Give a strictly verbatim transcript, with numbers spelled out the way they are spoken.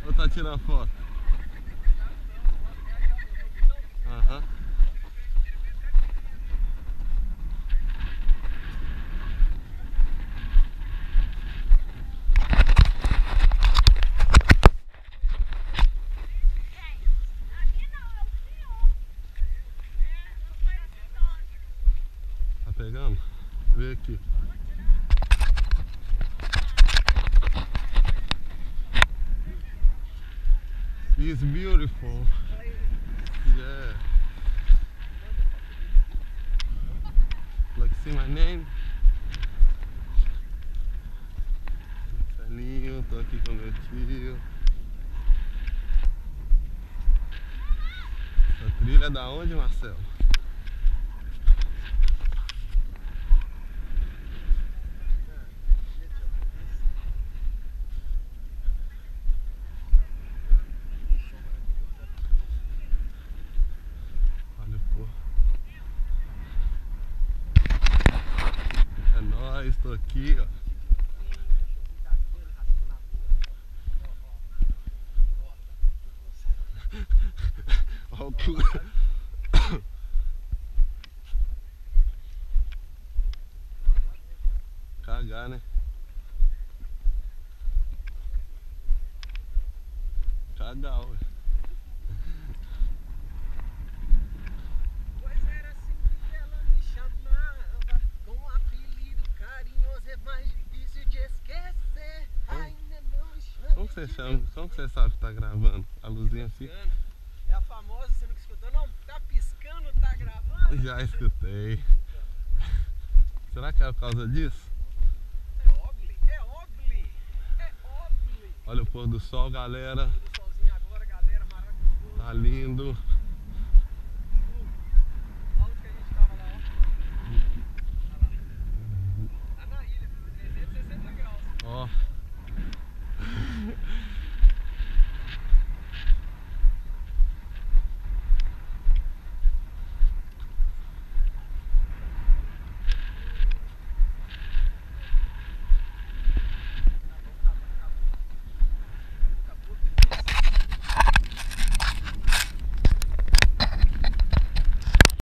Ou tá tirando foto? Aham. Tá pegando? Vê aqui. It's beautiful. Yeah. Like, see my name? Marcelinho, tô aqui com meu tio. Essa trilha é da onde, Marcelo? Olha, pô. É nóis, tô aqui, ó. Olha o cu. Cagar, né? Cagar, ué. Pois era assim que ela me chamava, com um apelido carinhoso, é mais difícil de esquecer. Ainda não me chama. Como você chama? Como você sabe que tá gravando? A luzinha assim? É a famosa, você nunca escutou? Não, tá piscando, tá gravando? Já escutei. Será que é por causa disso? É óbvio, é óbvio, é óbvio. Olha o pôr do sol, galera. Pôr do solzinho agora, galera, maravilhoso. Tá lindo.